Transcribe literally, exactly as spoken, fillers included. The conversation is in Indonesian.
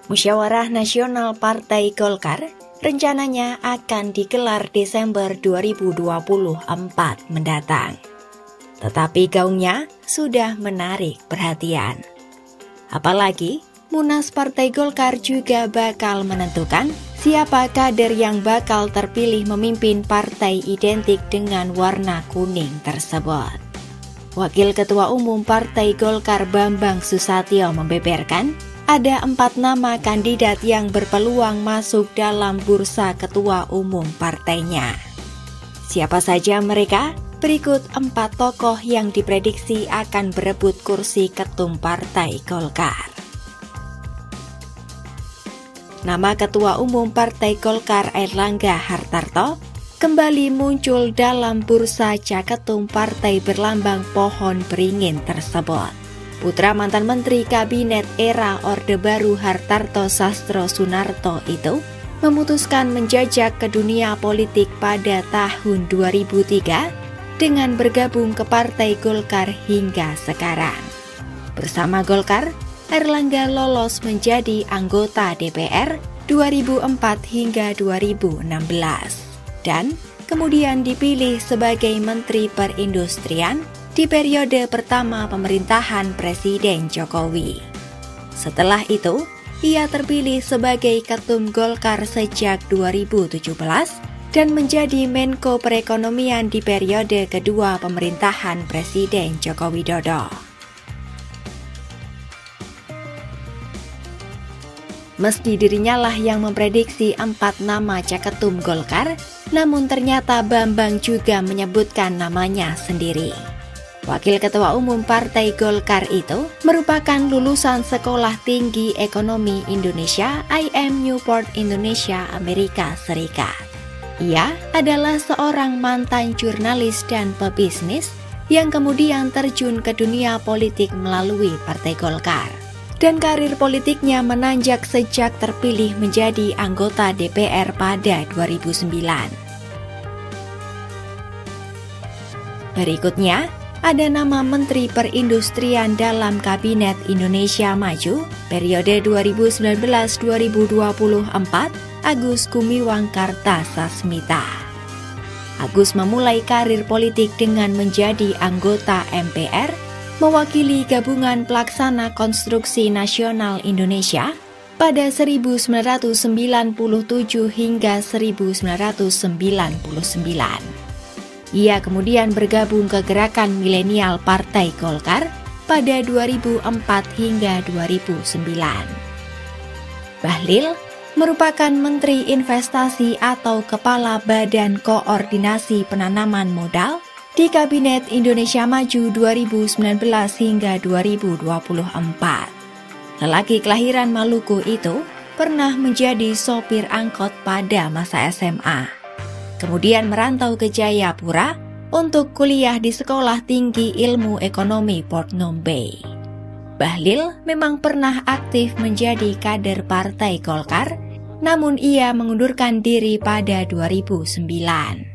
Musyawarah Nasional Partai Golkar rencananya akan digelar Desember dua ribu dua puluh empat mendatang. Tetapi gaungnya sudah menarik perhatian. Apalagi Munas Partai Golkar juga bakal menentukan siapa kader yang bakal terpilih memimpin partai identik dengan warna kuning tersebut. Wakil Ketua Umum Partai Golkar Bambang Susatyo membeberkan ada empat nama kandidat yang berpeluang masuk dalam bursa ketua umum partainya. Siapa saja mereka? Berikut empat tokoh yang diprediksi akan berebut kursi ketum Partai Golkar. Nama Ketua Umum Partai Golkar Airlangga Hartarto kembali muncul dalam bursa caketum partai berlambang pohon beringin tersebut. Putra mantan Menteri Kabinet era Orde Baru Hartarto Sastro Sunarto itu memutuskan menjajak ke dunia politik pada tahun dua ribu tiga dengan bergabung ke Partai Golkar hingga sekarang. Bersama Golkar, Airlangga lolos menjadi anggota D P R dua ribu empat hingga dua ribu enam belas dan kemudian dipilih sebagai Menteri Perindustrian di periode pertama pemerintahan Presiden Jokowi. Setelah itu, ia terpilih sebagai Ketum Golkar sejak dua ribu tujuh belas dan menjadi Menko Perekonomian di periode kedua pemerintahan Presiden Joko Widodo. Meski dirinya lah yang memprediksi empat nama caketum Golkar, namun ternyata Bambang juga menyebutkan namanya sendiri. Wakil Ketua Umum Partai Golkar itu merupakan lulusan Sekolah Tinggi Ekonomi Indonesia I M Newport Indonesia, Amerika Serikat. Ia adalah seorang mantan jurnalis dan pebisnis yang kemudian terjun ke dunia politik melalui Partai Golkar. Dan karir politiknya menanjak sejak terpilih menjadi anggota D P R pada dua ribu sembilan. Berikutnya, ada nama Menteri Perindustrian dalam Kabinet Indonesia Maju periode dua ribu sembilan belas sampai dua ribu dua puluh empat, Agus Gumiwang Kartasasmita. Agus memulai karir politik dengan menjadi anggota M P R, mewakili Gabungan Pelaksana Konstruksi Nasional Indonesia pada seribu sembilan ratus sembilan puluh tujuh hingga seribu sembilan ratus sembilan puluh sembilan. Ia kemudian bergabung ke Gerakan Milenial Partai Golkar pada dua ribu empat hingga dua ribu sembilan. Bahlil merupakan Menteri Investasi atau Kepala Badan Koordinasi Penanaman Modal di Kabinet Indonesia Maju dua ribu sembilan belas hingga dua ribu dua puluh empat. Lelaki kelahiran Maluku itu pernah menjadi sopir angkot pada masa S M A. Kemudian merantau ke Jayapura untuk kuliah di Sekolah Tinggi Ilmu Ekonomi Port Phnom Penh. Bahlil memang pernah aktif menjadi kader Partai Golkar, namun ia mengundurkan diri pada dua ribu sembilan.